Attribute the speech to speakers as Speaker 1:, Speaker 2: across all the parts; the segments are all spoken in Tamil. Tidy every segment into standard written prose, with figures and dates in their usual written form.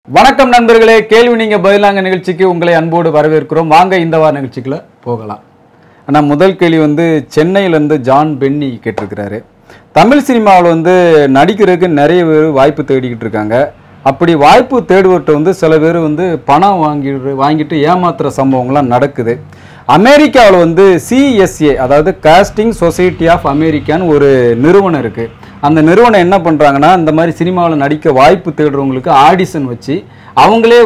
Speaker 1: வணக்கம் நண்பர்களே, கேள்வி நீங்க பதிலாங்க நிகழ்ச்சிக்கு உங்களை அன்போடு வரவேற்கிறோம். வாங்க இந்த வார நிகழ்ச்சிக்குள்ள போகலாம். ஆனால் முதல் கேள்வி சென்னையிலேருந்து ஜான் பென்னி கேட்டிருக்கிறாரு. தமிழ் சினிமாவில் நடிக்கிறதுக்கு நிறைய பேர் வாய்ப்பு தேடிக்கிட்டு இருக்காங்க. அப்படி வாய்ப்பு தேடுவர்கிட்ட சில பேர் பணம் வாங்கிட்டு ஏமாத்துற சம்பவங்கள்லாம் நடக்குது. அமெரிக்காவில் சிஎஸ்ஏ அதாவது காஸ்டிங் சொசைட்டி ஆஃப் அமெரிக்கான்னு ஒரு நிறுவனம் இருக்குது. அந்த நிறுவனம் என்ன பண்ணுறாங்கன்னா, இந்த மாதிரி சினிமாவில் நடிக்க வாய்ப்பு தேடுறவங்களுக்கு ஆடிஷன் வச்சு அவங்களே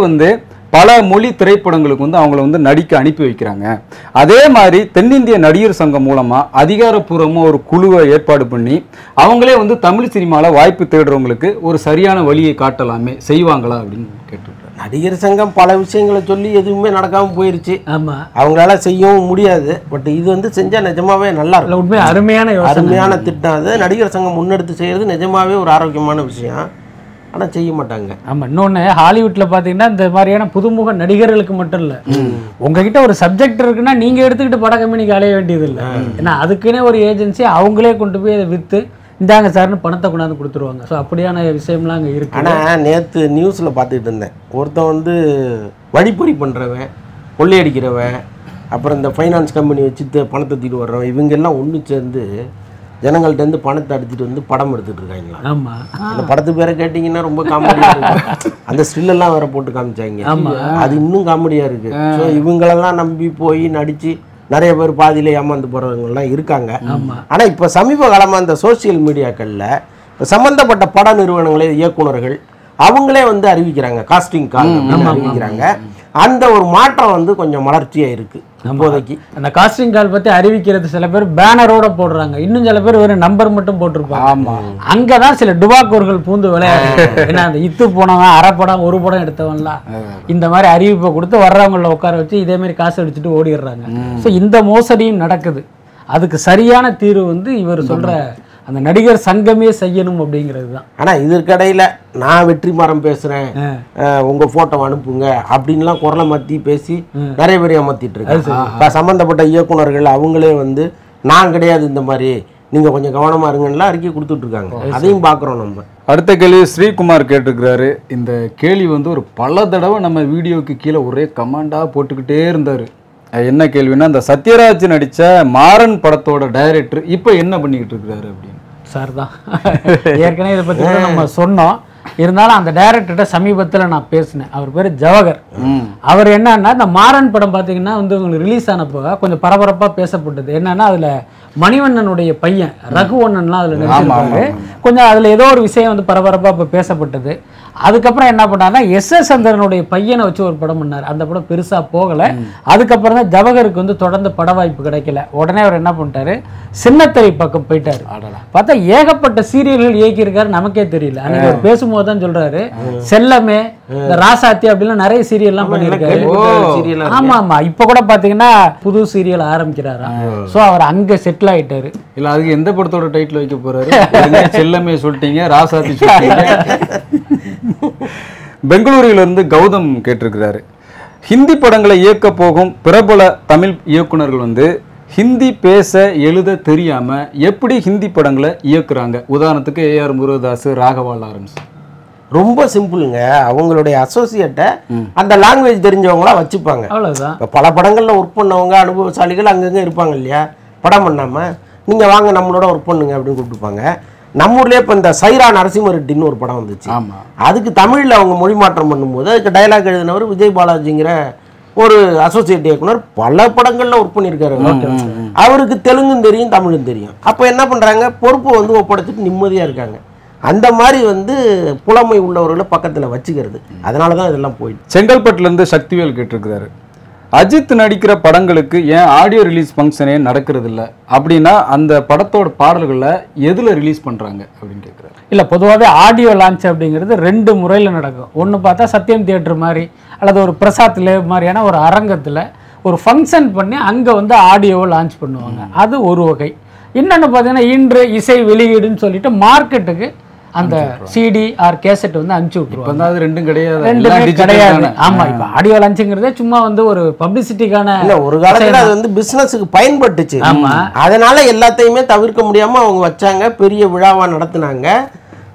Speaker 1: பல மொழி திரைப்படங்களுக்கு அவங்கள நடிக்க அனுப்பி வைக்கிறாங்க. அதே மாதிரி தென்னிந்திய நடிகர் சங்கம் மூலமாக அதிகாரப்பூர்வமாக ஒரு குழுவை ஏற்பாடு பண்ணி அவங்களே தமிழ் சினிமாவில் வாய்ப்பு தேடுறவங்களுக்கு ஒரு சரியான வழியை காட்டலாமே, செய்வாங்களா அப்படின்னு கேட்டிருக்காரு.
Speaker 2: நடிகர் சங்கம் பல விஷயங்களை சொல்லி எதுவுமே நடக்காமல் போயிருச்சு.
Speaker 3: ஆமாம்,
Speaker 2: அவங்களால செய்யவும் முடியாது. பட் இது செஞ்சால் நிஜமாவே நல்லா இருக்கும்.
Speaker 3: உண்மை அருமையான
Speaker 2: திட்டம். அது நடிகர் சங்கம் முன்னெடுத்து செய்கிறது நிஜமாவே ஒரு ஆரோக்கியமான விஷயம். ஆனால் செய்ய மாட்டாங்க.
Speaker 3: ஆமாம், இன்னொன்று ஹாலிவுட்டில் பார்த்தீங்கன்னா இந்த மாதிரியான புதுமுக நடிகர்களுக்கு மட்டும் இல்லை, உங்ககிட்ட ஒரு சப்ஜெக்ட் இருக்குன்னா நீங்கள் எடுத்துக்கிட்டு பட கம்பெனிக்கு அலைய வேண்டியது இல்லை. ஏன்னா அதுக்குன்னே ஒரு ஏஜென்சி அவங்களே கொண்டு போய் அதை விற்று இந்தாங்க சார்னு பணத்தை கொண்டாந்து கொடுத்துருவாங்க. ஸோ அப்படியான விஷயம்லாம் அங்கே இருக்கு.
Speaker 2: ஆனால் நேற்று நியூஸில் பார்த்துக்கிட்டு இருந்தேன். ஒருத்தன் வழிப்பறி பண்ணுறவன், கொள்ளையடிக்கிறவன், அப்புறம் இந்த ஃபைனான்ஸ் கம்பெனி வச்சு பணத்தை தூக்கிட்டு வர்றவன், இவங்கெல்லாம் ஒன்று சேர்ந்து ஜனங்கள்கிட்ட பணத்தை அடிச்சுட்டு படம் எடுத்துட்டு இருக்காங்களா.
Speaker 3: ஆமாம்,
Speaker 2: அந்த படத்து பேரை கேட்டிங்கன்னா ரொம்ப காமெடியாக இருக்கும். அந்த ஸ்டில்லெல்லாம் வேற போட்டு காமிச்சாங்க. அது இன்னும் காமெடியாக இருக்குது. ஸோ இவங்களெல்லாம் நம்பி போய் நடித்து நிறைய பேர் பாதியில ஏமாந்து போகிறவங்கலாம் இருக்காங்க. ஆனால் இப்போ சமீப காலமாக இந்த சோசியல் மீடியாக்களில் சம்மந்தப்பட்ட பட நிறுவனங்களே இயக்குனர்கள் அவங்களே அறிவிக்கிறாங்க, காஸ்டிங் கால் அறிவிக்கிறாங்க. அந்த ஒரு மாற்றம் கொஞ்சம் மலர்ச்சியாக இருக்குது இப்போதைக்கு.
Speaker 3: அந்த காஸ்டிங் கால் பற்றி அறிவிக்கிறது சில பேர் பேனரோட போடுறாங்க, இன்னும் சில பேர் ஒரு நம்பர் மட்டும் போட்டிருப்பாங்க. ஆமாம், அங்கே தான் சில டுபாக்கூர்கள் பூந்து விளையாடு. ஏன்னா அந்த இத்து போனவன் அரை படம் ஒரு படம் எடுத்தவன்லாம் இந்த மாதிரி அறிவிப்பை கொடுத்து வர்றவங்கள உட்கார வச்சு இதே மாதிரி காசு அடிச்சுட்டு ஓடிடுறாங்க. ஸோ இந்த மோசடியும் நடக்குது. அதுக்கு சரியான தீர்வு இவர் சொல்கிற அந்த நடிகர் சங்கமே செய்யணும் அப்படிங்கிறது தான்.
Speaker 2: ஆனால் இதற்கிடையில் நான் வெற்றிமாறன் பேசுகிறேன், உங்கள் ஃபோட்டோ அனுப்புங்க அப்படின்லாம் குரலை மாற்றி பேசி நிறைய பேர் ஏமாற்றிட்டு இருக்காங்க. இப்போ சம்மந்தப்பட்ட இயக்குனர்கள் அவங்களே நான் கிடையாது, இந்த மாதிரி நீங்கள் கொஞ்சம் கவனமாக இருங்கலாம் அறிக்கை கொடுத்துட்ருக்காங்க. அதையும் பார்க்குறோம் நம்ம.
Speaker 1: அடுத்த கேள்வி ஸ்ரீகுமார் கேட்டிருக்கிறாரு. இந்த கேள்வி ஒரு பல தடவை நம்ம வீடியோக்கு கீழே ஒரே கமெண்டாக போட்டுக்கிட்டே இருந்தார். என்ன கேள்வின்னா, இந்த சத்யராஜ் நடித்த மாறன் படத்தோட டைரக்டர் இப்போ என்ன பண்ணிக்கிட்டு இருக்கிறாரு அப்படின்னு.
Speaker 3: சார் தான் ஏற்கனவே இதை பற்றி நம்ம சொன்னோம். இருந்தாலும் அந்த டைரக்டர்கிட்ட சமீபத்தில் நான் பேசினேன். அவர் பேர் ஜவஹர். அவர் என்னன்னா, இந்த மாறன் படம் பார்த்தீங்கன்னா உங்களுக்கு ரிலீஸ் ஆனப்போ கொஞ்சம் பரபரப்பாக பேசப்பட்டது. என்னன்னா அதில் மணிவண்ணனுடைய பையன் ரகுவண்ணன்லாம் அதில் நடிச்சிருக்காரு. கொஞ்சம் அதில் ஏதோ ஒரு விஷயம் பரபரப்பாக இப்போ பேசப்பட்டது. அதுக்கப்புறம் என்ன பண்ணாருன்னா, எஸ்.எஸ். சந்திரனுடைய பையனை வச்சு ஒரு படம் பண்ணார். அந்த படம் பெருசாக போகலை. அதுக்கப்புறம் தான் ஜவஹருக்கு தொடர்ந்து பட வாய்ப்பு கிடைக்கல. உடனே அவர் என்ன பண்ணிட்டாரு, சின்னத்திரை பக்கம் போயிட்டாரு. பார்த்தா ஏகப்பட்ட சீரியல்கள் இயக்கியிருக்காரு, நமக்கே தெரியல. அன்னைக்கு அவர் பேசும்போது தான் சொல்றாரு, செல்லமே, இந்த ராசாத்தி அப்படிலாம் நிறைய சீரியல்லாம் பண்ணியிருக்காரு. ஆமா ஆமா, இப்ப கூட பாத்தீங்கன்னா புது சீரியல் ஆரம்பிக்கிறாரா. சோ அவர் அங்க செட்டில் ஆயிட்டாரு.
Speaker 1: இல்ல அதுக்கு எந்த படத்தோட டைட்டில் வைக்க போறாரு? செல்லமே சொல்லிட்டீங்க, ராசாத்தி சொல்லிட்டீங்க. பெங்களூரிலிருந்து கௌதம் கேட்டிருக்கிறாரு. ஹிந்தி படங்களை இயக்க போகும் பிரபல தமிழ் இயக்குனர்கள் ஹிந்தி பேச எழுத தெரியாம எப்படி ஹிந்தி படங்களை இயக்குறாங்க? உதாரணத்துக்கு A.R. முருகதாஸ், ராகவா லாரன்ஸ்.
Speaker 2: ரொம்ப சிம்பிளுங்க. அவங்களுடைய அசோசியேட்டை அந்த லாங்குவேஜ் தெரிஞ்சவங்களா வச்சுப்பாங்க.
Speaker 3: அவ்வளவுதான்.
Speaker 2: இப்போ பல படங்கள்ல ஒர்க் பண்ணவங்க அனுபவசாலிகள் அங்கங்க இருப்பாங்க இல்லையா, படம் பண்ணாம நீங்க வாங்க நம்மளோட ஒர்க் பண்ணுங்க அப்படின்னு கூப்பிட்டுப்பாங்க. நம்ம ஊர்லேயே இப்போ இந்த சைரா நரசிம்ம ரெட்டின்னு ஒரு படம் வந்துச்சு. அதுக்கு தமிழில் அவங்க மொழி மாற்றம் பண்ணும்போது அதுக்கு டைலாக் எழுதினவர் விஜய் பாலாஜிங்கிற ஒரு அசோசியேட் இயக்குனர் பல படங்கள்ல ஒர்க் பண்ணியிருக்காரு. அவருக்கு தெலுங்கும் தெரியும், தமிழும் தெரியும். அப்போ என்ன பண்றாங்க, பொறுப்பை ஒப்படைச்சிட்டு நிம்மதியா இருக்காங்க. அந்த மாதிரி புலமை உள்ளவர்களை பக்கத்தில் வச்சுக்கிறது. அதனால தான் இதெல்லாம் போயிடுச்சு.
Speaker 1: செங்கல்பட்டுலேருந்து சக்திவேல் கேட்டிருக்கிறாரு. அஜித் நடிக்கிற படங்களுக்கு ஏன் ஆடியோ ரிலீஸ் ஃபங்க்ஷனே நடக்கிறது இல்லை அப்படின்னா, அந்த படத்தோட பாடல்களை எதில் ரிலீஸ் பண்ணுறாங்க அப்படின்னு கேட்குறாரு.
Speaker 3: இல்லை, பொதுவாகவே ஆடியோ லான்ச் அப்படிங்கிறது 2 முறையில் நடக்கும். ஒன்று பார்த்தா சத்யம் தியேட்டர் மாதிரி அல்லது ஒரு பிரசாத் லேப் மாதிரியான ஒரு அரங்கத்தில் ஒரு ஃபங்க்ஷன் பண்ணி அங்கே ஆடியோவை லான்ச் பண்ணுவாங்க. அது ஒரு வகை. இன்னொன்று பார்த்தீங்கன்னா இன்று இசை வெளியீடுன்னு சொல்லிட்டு மார்க்கெட்டுக்கு அந்த சிடி ஆர் கேசட் அனுப்பிச்சு விட்டுருவாங்க.
Speaker 1: அது ரெண்டும் கிடையாது.
Speaker 3: ரெண்டுமே கிடையாது. ஆமா, இப்போ ஆடியோ லான்ச்சுங்கிறதே சும்மா ஒரு பப்ளிசிட்டிக்கான.
Speaker 2: ஒரு காலத்துல அது பிசினஸுக்கு பயன்பட்டுச்சு. அதனால எல்லாத்தையுமே தவிர்க்க முடியாம அவங்க வச்சாங்க, பெரிய விழாவா நடத்தினாங்க.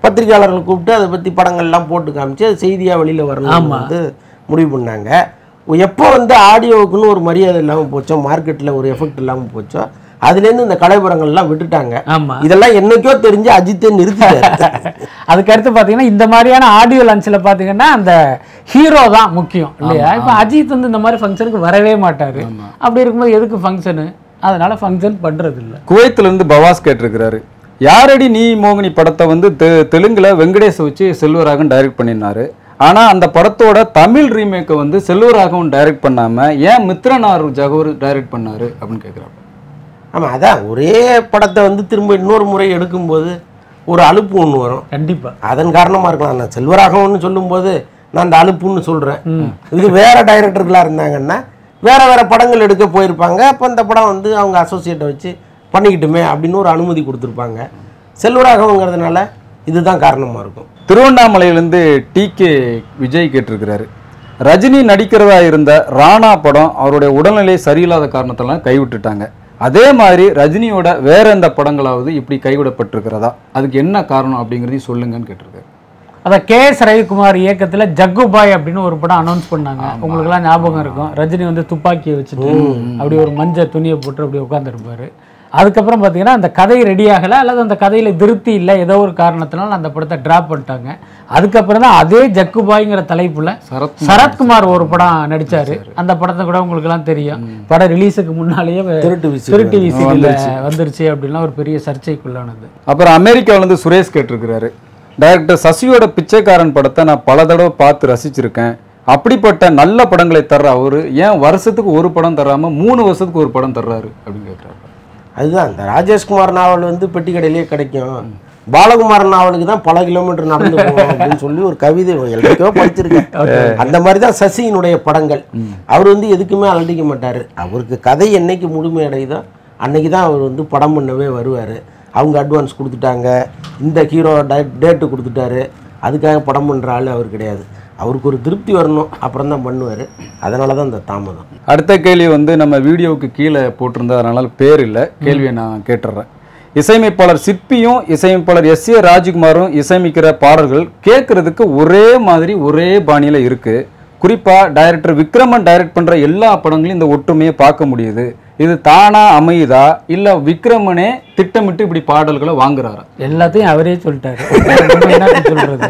Speaker 2: பத்திரிகையாளர்கள் கூப்பிட்டு அதை பற்றி படங்கள்லாம் போட்டு காமிச்சு அது செய்தியாக வெளியில் வரணும் வந்து முடிவு பண்ணாங்க. எப்போ வந்து ஆடியோவுக்குன்னு ஒரு மரியாதை இல்லாமல் போச்சோ, மார்க்கெட்டில் ஒரு எஃபெக்ட் இல்லாமல் போச்சோ, அதுலேருந்து இந்த கலைப்படங்கள்லாம் விட்டுட்டாங்க. இதெல்லாம் என்னைக்கோ தெரிஞ்சு அஜித்தை நிறுத்திட்டாரு.
Speaker 3: அதுக்கடுத்து பார்த்தீங்கன்னா இந்த மாதிரியான ஆடியோ லஞ்சில் பார்த்தீங்கன்னா அந்த ஹீரோ தான் முக்கியம் இல்லையா? இப்போ அஜித் வந்து இந்த மாதிரி ஃபங்க்ஷனுக்கு வரவே மாட்டார். அப்படி இருக்கும்போது எதுக்கு ஃபங்க்ஷனு? அதனால ஃபங்க்ஷன் பண்ணுறது இல்லை.
Speaker 1: குவைத்திலேருந்து பவாஸ் கேட்டிருக்கிறாரு, யாரடி நீ மோகினி படத்தை வந்து தெலுங்குல வெங்கடேஷ் வச்சு செல்வராகவன் டைரக்ட் பண்ணினாரு. ஆனால் அந்த படத்தோட தமிழ் ரீமேக்கை வந்து செல்வராகவன் டைரக்ட் பண்ணாமல் ஏன் மித்ரனார் ஜகவர் டைரக்ட் பண்ணாரு அப்படின்னு கேட்குறாங்க.
Speaker 2: ஆமாம், அதான் ஒரே படத்தை வந்து திரும்ப இன்னொரு முறை எடுக்கும்போது ஒரு அலுப்பு ஒன்று வரும்.
Speaker 3: கண்டிப்பாக
Speaker 2: அதன் காரணமாக இருக்கலாம். நான் செல்வராகவன் சொல்லும்போது நான் அந்த அலுப்புன்னு சொல்கிறேன். இது வேற டைரக்டர்களாக இருந்தாங்கன்னா வேற வேற படங்கள் எடுக்க போயிருப்பாங்க. அப்போ இந்த படம் வந்து அவங்க அசோசியேட்டை வச்சு பண்ணிக்கிட்டுமே அப்படின்னு ஒரு அனுமதி கொடுத்துருப்பாங்க. செல்வராகவங்கிறதுனால இதுதான் காரணமாக இருக்கும்.
Speaker 1: திருவண்ணாமலையிலேருந்து டிகே விஜய் கேட்டிருக்கிறாரு, ரஜினி நடிக்கிறதா இருந்த ராணா படம் அவருடைய உடல்நிலை சரியில்லாத காரணத்தெல்லாம் கைவிட்டுட்டாங்க. அதே மாதிரி ரஜினியோட வேற எந்த படங்களாவது இப்படி கைவிடப்பட்டிருக்கிறதா, அதுக்கு என்ன காரணம் அப்படிங்கிறதையும் சொல்லுங்கன்னு கேட்டிருக்காரு.
Speaker 3: அதான் KS ரவிக்குமார் இயக்கத்தில் ஜக்குபாய் அப்படின்னு ஒரு படம் அனௌன்ஸ் பண்ணாங்க. உங்களுக்குலாம் ஞாபகம் இருக்கும். ரஜினி வந்து துப்பாக்கியை வச்சுட்டு அப்படி ஒரு மஞ்சள் துணியை போட்டு அப்படி உட்காந்துருப்பாரு. அதுக்கப்புறம் பார்த்தீங்கன்னா அந்த கதை ரெடி ஆகலை, அல்லது அந்த கதையில் திருப்தி இல்லை, ஏதோ ஒரு காரணத்தினால அந்த படத்தை ட்ராப் பண்ணிட்டாங்க. அதுக்கப்புறம் தான் அதே ஜக்குபாய்ங்கிற தலைப்புல சரத்குமார் ஒரு படம் நடிச்சாரு. அந்த படத்தை கூட உங்களுக்குலாம் தெரியும். படம் ரிலீஸுக்கு முன்னாலேயே திருட்டு விசில வந்துருச்சு அப்படின்லாம் ஒரு பெரிய சர்ச்சைக்குள்ளானது.
Speaker 1: அப்புறம் அமெரிக்காவிலேருந்து சுரேஷ் கேட்டிருக்கிறாரு, டைரக்டர் சசியோட பிச்சைக்காரன் படத்தை நான் பல தடவை பார்த்து ரசிச்சிருக்கேன். அப்படிப்பட்ட நல்ல படங்களை தர்ற அவரு ஏன் வருஷத்துக்கு ஒரு படம் தர்றாம 3 வருஷத்துக்கு ஒரு படம் தர்றாரு அப்படின்னு கேட்குறாரு.
Speaker 2: அதுதான் இந்த ராஜேஷ்குமார் நாவல் வந்து பெட்டி கடையிலேயே கிடைக்கும். பாலகுமார் நாவலுக்கு தான் பல கிலோமீட்டர் நடந்து போகணும் அப்படின்னு சொல்லி ஒரு கவிதை எல்லாத்தையோ படிச்சிருக்கேன். அந்த மாதிரி தான் சசியினுடைய படங்கள். அவர் வந்து எதுக்குமே அலட்டிக்க மாட்டார். அவருக்கு கதை என்னைக்கு முழுமையடையுதோ அன்னைக்கு தான் அவர் வந்து படம் பண்ணவே வருவார். அவங்க அட்வான்ஸ் கொடுத்துட்டாங்க, இந்த ஹீரோ டேட்டு கொடுத்துட்டாரு, அதுக்காக படம் பண்ணுற ஆள் அவர் கிடையாது. அவருக்கு ஒரு திருப்தி வரணும், அப்புறம் தான் பண்ணுவார். அதனால தான் இந்த தாமதம்.
Speaker 1: அடுத்த கேள்வி வந்து நம்ம வீடியோவுக்கு கீழே போட்டிருந்தா, அதனால பேர் இல்லை, கேள்வியை நான் கேட்டுடுறேன். இசையமைப்பாளர் சிற்பியும் இசையமைப்பாளர் S.A. ராஜ்குமாரும் இசையமைக்கிற பாடல்கள் கேட்கறதுக்கு ஒரே மாதிரி ஒரே பாணியில் இருக்குது. குறிப்பாக டைரக்டர் விக்ரமன் டைரக்ட் பண்ணுற எல்லா படங்களையும் இந்த ஒற்றுமையை பார்க்க முடியுது. இது தானா அமையுதா இல்லை விக்ரமனே திட்டமிட்டு இப்படி பாடல்களை வாங்குறாரா?
Speaker 3: எல்லாத்தையும் அவரே சொல்லிட்டாரு. சொல்றது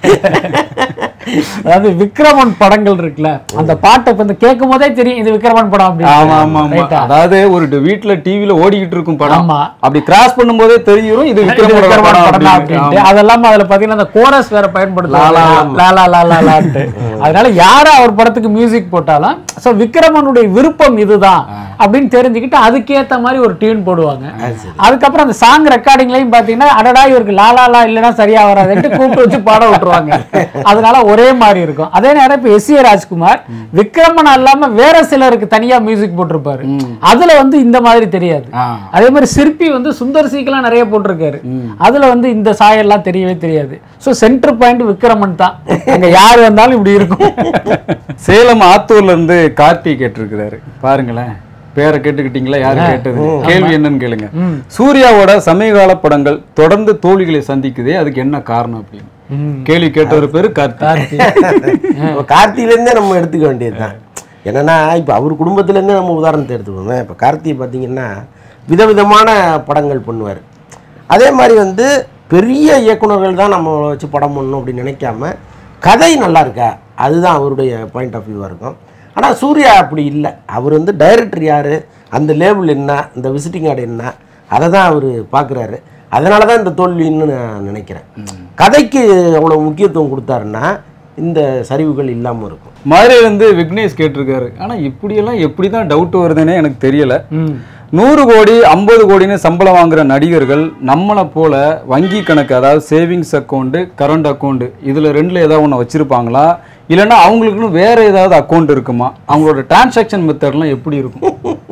Speaker 3: அதாவது விக்ரமன் படங்கள் இருக்குல்ல, அந்த பாட்டை வந்து கேட்கும் போதே தெரியும் இது விக்ரமன் படம் அப்படின்னு.
Speaker 1: அதாவது ஒரு வீட்டுல டிவில ஓடிக்கிட்டு இருக்கும் படம், அப்படி கிராஸ் பண்ணும் போதே தெரியும் இது விக்ரமன் படம் அப்படின்ட்டு. அதெல்லாம் அதுல பாத்தீங்கன்னா அந்த கோரஸ் வேற பயன்படுத்தலாம். அதனால யாரும் அவர் படத்துக்கு மியூசிக் போட்டாலும் சோ விக்ரமனுடைய விருப்பம் இதுதான் அப்படின்னு தெரிஞ்சுக்கிட்டு அதுக்கேற்ற மாதிரி ஒரு டியூன் போடுவாங்க. அதுக்கப்புறம் அந்த சாங் ரெக்கார்டிங்லையும் பாத்தீங்கன்னா அடடா இவருக்கு லாலா இல்லைன்னா சரியா வராதுன்ட்டு கூப்பிட்டு வச்சு பாட விட்டுருவாங்க. அதனால ஒரே மாதிரி இருக்கும். அதே நேரம் இப்ப S.A. ராஜ்குமார் விக்ரமன் அல்லாம வேற சிலருக்கு தனியா மியூசிக் போட்டிருப்பாரு. அதுல வந்து இந்த மாதிரி தெரியாது. அதே மாதிரி சிற்பி வந்து சுந்தர் சீக்கெல்லாம் நிறைய போட்டிருக்காரு. அதுல வந்து இந்த சாயெல்லாம் தெரியவே தெரியாது. சோ சென்டர் பாயிண்ட் விக்ரமன் தான். அங்க யாரு வந்தாலும் இப்படி இருக்கும். சேலம் ஆத்தூர்ல இருந்து கார்த்தி கேட்டிருக்கிறாரு, பாருங்களேன் பேரை கேட்டுக்கிட்டீங்களா? யாரு கேட்டது? கேள்வி என்னன்னு கேளுங்க. சூர்யாவோட சமீபகால படங்கள் தொடர்ந்து தோல்விகளை சந்திக்குதே, அதுக்கு என்ன காரணம் அப்படின்னு கேள்வி கேட்டவர் பேரு கார்த்தி.
Speaker 2: கார்த்தியிலேருந்தே நம்ம எடுத்துக்க வேண்டியதுதான். என்னன்னா இப்போ அவர் குடும்பத்திலேருந்தே நம்ம உதாரணத்தை எடுத்துக்கோங்க. இப்போ கார்த்தி பார்த்தீங்கன்னா விதவிதமான படங்கள் பண்ணுவார். அதே மாதிரி வந்து பெரிய இயக்குநர்கள் தான் நம்ம வச்சு படம் பண்ணணும் அப்படின்னு நினைக்காம கதை நல்லா இருக்கா அதுதான் அவருடைய பாயிண்ட் ஆஃப் வியூவாக இருக்கும். ஆனால் சூர்யா அப்படி இல்லை. அவர் வந்து டைரக்டர் யார், அந்த லேபிள் என்ன, இந்த விசிட்டிங் கார்டு என்ன, அதை தான் அவர் பார்க்குறாரு. அதனால தான் இந்த தோல்வின்னு நான் நினைக்கிறேன். கதைக்கு அவ்வளோ முக்கியத்துவம் கொடுத்தாருன்னா இந்த சரிவுகள் இல்லாமல் இருக்கும்.
Speaker 1: மதுரையில இருந்து விக்னேஷ் கேட்டிருக்காரு, ஆனால் இப்படியெல்லாம் எப்படி தான் டவுட் வருதுன்னே எனக்கு தெரியல. 100 கோடி 50 கோடின்னு சம்பளம் வாங்குற நடிகர்கள் நம்மளை போல வங்கி கணக்கு, அதாவது சேவிங்ஸ் அக்கௌண்ட்டு கரண்ட் அக்கௌண்ட்டு, இதில் ரெண்டில் ஏதாவது ஒன்று வச்சுருப்பாங்களா? இல்லைன்னா அவங்களுக்குன்னு வேற ஏதாவது அக்கௌண்ட் இருக்குமா, அவங்களோட டிரான்சாக்ஷன் மெத்தட்லாம் எப்படி இருக்கும்?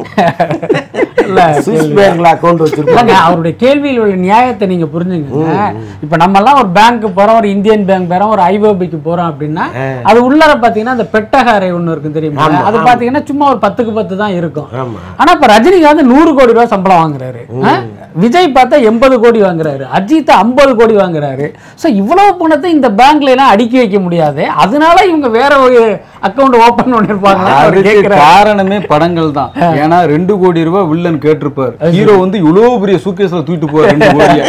Speaker 2: சுவிஸ் பேங்க்ல அக்கௌண்ட் வச்சிருக்காங்க.
Speaker 3: அவருடைய கேள்வியில் உள்ள நியாயத்தை நீங்க புரிஞ்சுங்க. இப்ப நம்ம எல்லாம் ஒரு பேங்க் போறோம், ஒரு இந்தியன் பேங்க் போறோம், ஒரு ஐஓபிக்கு போறோம் அப்படின்னா அது உள்ளார பாத்தீங்கன்னா அந்த பெட்டகாரை ஒண்ணு இருக்கு தெரியுமா, அது பாத்தீங்கன்னா சும்மா ஒரு 10க்கு 10 தான் இருக்கும். ஆனா இப்ப ரஜினிகாந்த் 100 கோடி ரூபாய் சம்பளம் வாங்குறாரு, விஜய் பார்த்தா 80 கோடி வாங்குறாரு, அஜித் 50 கோடி வாங்குறாரு. சோ இவ்வளவு பணத்தை இந்த பேங்க்ல எல்லாம் அடுக்கி வைக்க முடியாது, அதனால இவங்க வேற ஒரு அக்கௌண்ட் ஓபன் பண்ணிருப்பாங்க.
Speaker 1: காரணமே படங்கள் தான். ஏன்னா 2 கோடி ரூபாய் வில்லன் கேட்டிருப்பார், ஹீரோ வந்து இவ்வளவு பெரிய சூட்கேஸ்ல தூக்கிட்டு போவார் 2 கோடியை.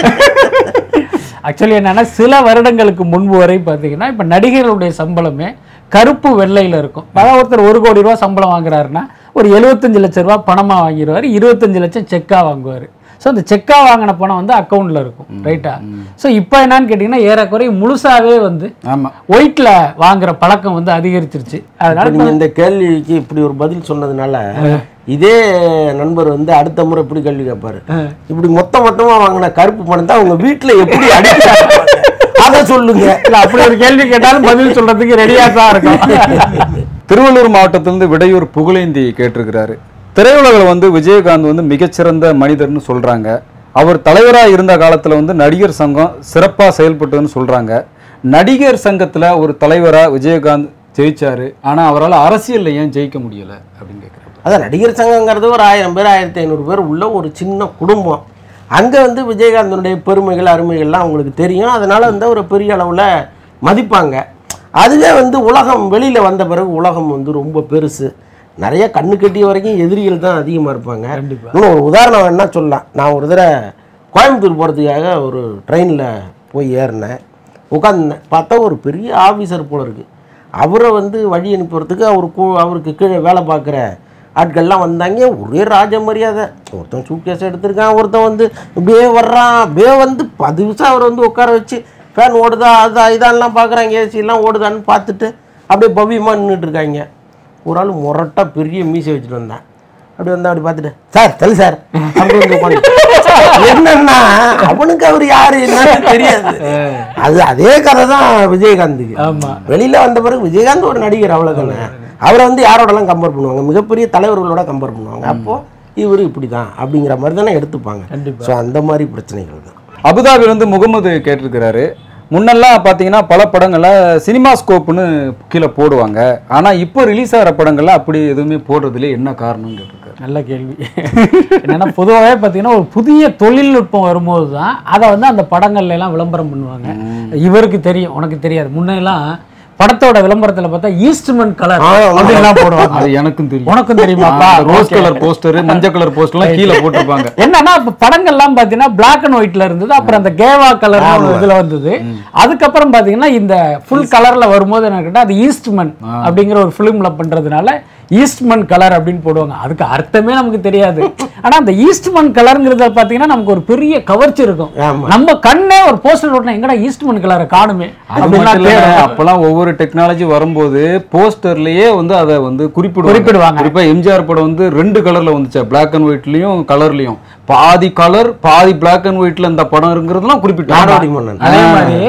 Speaker 3: ஆக்சுவலி என்னன்னா சில வருடங்களுக்கு முன்பு வரை பார்த்தீங்கன்னா இப்போ நடிகர்களுடைய சம்பளமே கருப்பு வெள்ளையில் இருக்கும். அதாவது ஒருத்தர் 1 கோடி ரூபா சம்பளம் வாங்குறாருன்னா ஒரு 75 லட்சம் ரூபா பணமாக வாங்கிடுவார், 25 லட்சம் செக்காக வாங்குவார். ஸோ அந்த செக்காக வாங்கின பணம் வந்து அக்கௌண்ட்டில் இருக்கும், ரைட்டா? ஸோ இப்போ என்னன்னு கேட்டிங்கன்னா ஏறக்குறைய முழுசாவே வந்து ஒயிட்டில் வாங்குற பழக்கம் வந்து அதிகரிச்சிருச்சு. அதனால
Speaker 2: நீங்கள் இந்த கேள்விக்கு இப்படி ஒரு பதில் சொன்னதுனால இதே நண்பர் வந்து அடுத்த முறை எப்படி கேள்வி கேட்பாரு, இப்படி மொத்தமா வாங்கின கருப்பு பணம் தான் அவங்க வீட்டுல எப்படி அடிக்கிறாங்க அதை சொல்லுங்க.
Speaker 3: அப்படி ஒரு கேள்வி கேட்டாலும் பதில் சொல்றதுக்கு ரெடியா தான் இருக்கும்.
Speaker 1: திருவள்ளூர் மாவட்டத்திலிருந்து விடையூர் புகழேந்தி கேட்டிருக்கிறாரு. திரையுலகில் வந்து விஜயகாந்த் வந்து மிகச்சிறந்த மனிதர்னு சொல்றாங்க. அவர் தலைவராக இருந்த காலத்துல வந்து நடிகர் சங்கம் சிறப்பா செயல்பட்டதுன்னு சொல்றாங்க. நடிகர் சங்கத்துல ஒரு தலைவரா விஜயகாந்த் ஜெயிச்சாரு, ஆனா அவரால் அரசியல்ல ஏன் ஜெயிக்க முடியல அப்படின்னு கேட்கிறாங்க.
Speaker 2: அதான் நடிகர் சங்கங்கிறது ஒரு 1000 பேர் 1500 பேர் உள்ள ஒரு சின்ன குடும்பம். அங்கே வந்து விஜயகாந்தனுடைய பெருமைகள் அருமைகள்லாம் அவங்களுக்கு தெரியும், அதனால் வந்து ஒரு பெரிய அளவில் மதிப்பாங்க. அதுவே வந்து உலகம் வெளியில் வந்த பிறகு உலகம் வந்து ரொம்ப பெருசு, நிறைய கண்ணு கட்டிய வரைக்கும் எதிரிகள் தான் அதிகமாக இருப்பாங்க. இன்னும் ஒரு உதாரணம் என்ன சொல்லலாம், நான் ஒரு தடவை கோயம்புத்தூர் போகிறதுக்காக ஒரு ட்ரெயினில் போய் ஏறினேன், உட்காந்துனேன். பார்த்தா ஒரு பெரிய ஆஃபீஸர் போல இருக்குது. அவரை வந்து வழி அனுப்புறதுக்கு அவருக்கு கீழே வேலை பார்க்குற ஆட்கள்லாம் வந்தாங்க. ஒரே ராஜ மரியாதை. ஒருத்தன் சூட்கேஸ் எடுத்திருக்கான், ஒருத்தன் வந்து இப்படியே வர்றான், அப்படியே வந்து 10 நிமிஷம் அவரை வந்து உட்கார வச்சு ஃபேன் ஓடுதா இதெல்லாம் பார்க்குறாங்க, ஏசிலாம் ஓடுதான்னு பார்த்துட்டு அப்படியே பவ்யமாக நின்றுட்டு இருக்காங்க. ஒரு ஆள் முரட்டா பெரிய மீசை வச்சுட்டு வந்தேன். அப்படி வந்தா அப்படி பார்த்துட்டு சார் தெரியல சார் அப்படி வந்து உட்காந்து என்னன்னா அவனுக்கு அவர் யாரு என்னன்னு தெரியாது. அதே கதை தான் விஜயகாந்துக்கு. வெளியில வந்த பிறகு விஜயகாந்த் ஒரு நடிகர், அவ்வளவுதானே. அவரை வந்து யாரோடலாம் கம்பேர் பண்ணுவாங்க, மிகப்பெரிய தலைவர்களோட கம்பேர் பண்ணுவாங்க. அப்போ இவர் இப்படி தான் அப்படிங்கிற மாதிரி தானே எடுத்துப்பாங்க. ஸோ அந்த மாதிரி பிரச்சனைகள் தான்.
Speaker 1: அபுதாபிலிருந்து முகமது கேட்டிருக்கிறாரு. முன்னெல்லாம் பார்த்தீங்கன்னா பல படங்களை சினிமா ஸ்கோப்னு கீழே போடுவாங்க, ஆனால் இப்போ ரிலீஸ் ஆகிற படங்கள்லாம் அப்படி எதுவுமே போடுறதுல என்ன காரணம்னு கேட்டிருக்காரு.
Speaker 3: நல்ல கேள்வி. என்னன்னா பொதுவாகவே பார்த்தீங்கன்னா ஒரு புதிய தொழில்நுட்பம் வரும்போது தான் அதை வந்து அந்த படங்கள்ல எல்லாம் விளம்பரம் பண்ணுவாங்க. இவருக்கு தெரியும், உனக்கு தெரியாது. முன்னெல்லாம் படத்தோட விளம்பரத்துல பார்த்தா ஈஸ்ட்மன் கலர் அப்படிலாம் போடுவாங்க.
Speaker 1: அது எனக்கும் தெரியும்,
Speaker 3: உனக்கும் தெரியுமாப்பா?
Speaker 1: ரோஸ் கலர் போஸ்டர், மஞ்சள் கலர் போஸ்டர்லாம் கீழே போட்டிருப்பாங்க.
Speaker 3: என்னன்னா இப்ப படங்கள்லாம் பாத்தீங்கன்னா பிளாக் அண்ட் ஒயிட்ல இருந்தது, அப்புறம் அந்த கேவா கலர் இதுல வந்தது. அதுக்கப்புறம் பாத்தீங்கன்னா இந்த ஃபுல் கலர்ல வரும்போது என்ன கேட்டா அது ஈஸ்ட்மன் அப்படிங்கிற ஒரு பிலிம்ல பண்றதுனால ஈஸ்ட்மன் கலர் அப்படின்னு போடுவாங்க. அதுக்கு அர்த்தமே நமக்கு தெரியாது. ஆனா அந்த ஈஸ்ட்மன் கலர்ங்கிறத பாத்தீங்கன்னா நமக்கு ஒரு பெரிய கவர்ச்சி இருக்கும். நம்ம கண்ணே ஒரு போஸ்டர் ஓட்டினா எங்கடா ஈஸ்ட்மன் கலரை காணுமே அப்படின்னா,
Speaker 1: அப்பெல்லாம் ஒவ்வொரு டெக்னாலஜி வரும்போது போஸ்டர்லயே வந்து அதை வந்து குறிப்பிடுவாங்க. குறிப்பா எம்ஜிஆர் படம் வந்து 2 கலர்ல வந்துச்சு, பிளாக் அண்ட் ஒயிட்லயும் கலர்லயும். பாதி கலர் பாதி பிளாக் அண்ட் ஒயிட்ல இந்த படம் இருக்குறதுலாம் குறிப்பிட்டாங்க.
Speaker 3: அதே மாதிரி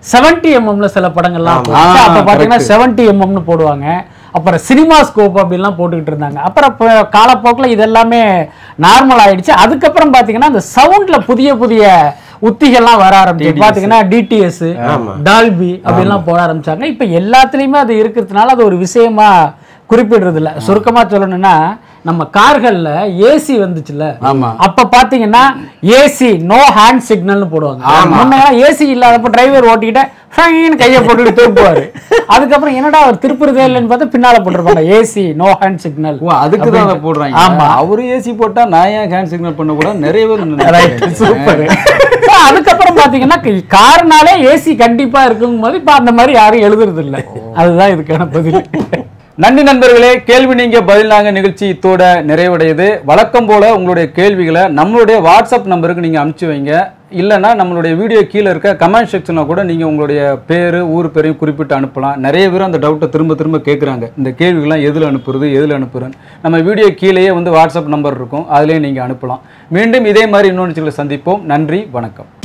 Speaker 3: 70mm சில படங்கள்லாம் அப்ப பாத்தீங்கன்னா 70mm போடுவாங்க. அப்புறம் சினிமா ஸ்கோப் அப்படின்லாம் போட்டுக்கிட்டு இருந்தாங்க. அப்புறம் காலப்போக்கில் இதெல்லாமே நார்மல் ஆயிடுச்சு. அதுக்கப்புறம் பாத்தீங்கன்னா அந்த சவுண்ட்ல புதிய புதிய உத்திகள்லாம் வர ஆரம்பிச்சு. பாத்தீங்கன்னா டிடிஎஸ், டால்பி அப்படின்லாம் போட ஆரம்பிச்சாங்க. இப்ப எல்லாத்துலயுமே அது இருக்கிறதுனால அது ஒரு விஷயமா குறிப்பிடுறது இல்ல. சுருக்கமா சொல்லணும்னா நம்ம கார்கள்ல ஏசி வந்துச்சுல, அப்ப பாத்தீங்கன்னா ஏசி நோ ஹேண்ட் சிக்னல்னு போடுவாங்க. முன்னெல்லாம் ஏசி இல்லாதப்ப டிரைவர் ஓட்டிக்கிட்ட கையை போட்டுட்டு திருப்புவாரு. அதுக்கப்புறம் என்னடா அவர் திருப்புறதே இல்லைன்னு பார்த்தா பின்னால போட்டிருப்பாங்க ஏசி நோ ஹேண்ட் சிக்னல்.
Speaker 1: அதுக்கு தான் போடுறாங்க. ஆமா, அவரு ஏசி போட்டா நான் ஏன் ஹேண்ட் சிக்னல் பண்ண கூட நிறைய பேர்.
Speaker 3: சூப்பர். அதுக்கப்புறம் பாத்தீங்கன்னா கார்னாலே ஏசி கண்டிப்பா இருக்கும் போது இப்ப அந்த மாதிரி யாரும் எழுதுறது இல்லை. அதுதான் இதுக்கான பதில்.
Speaker 1: நன்றி நண்பர்களே. கேள்வி நீங்க பதில் நாங்க நிகழ்ச்சி இத்தோட நிறைவடையுது. வழக்கம் போல உங்களுடைய கேள்விகளை நம்மளுடைய வாட்ஸ்அப் நம்பருக்கு நீங்க அனுப்பிச்சு வைங்க. இல்லைன்னா நம்மளுடைய வீடியோ கீழே இருக்க கமெண்ட் செக்ஷனில் கூட நீங்கள் உங்களுடைய பேர் ஊர் பேரையும் குறிப்பிட்டு அனுப்பலாம். நிறைய பேர் அந்த டவுட்டை திரும்ப திரும்ப கேட்குறாங்க, இந்த கேள்விகள்லாம் எதில் அனுப்புறேன்னு. நம்ம வீடியோ கீழேயே வந்து வாட்ஸ்அப் நம்பர் இருக்கும், அதிலே நீங்கள் அனுப்பலாம். மீண்டும் இதே மாதிரி இன்னொன்று சந்திப்போம். நன்றி, வணக்கம்.